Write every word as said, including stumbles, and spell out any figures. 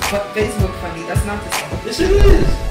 Facebook funny. That's not the same. Yes, it is.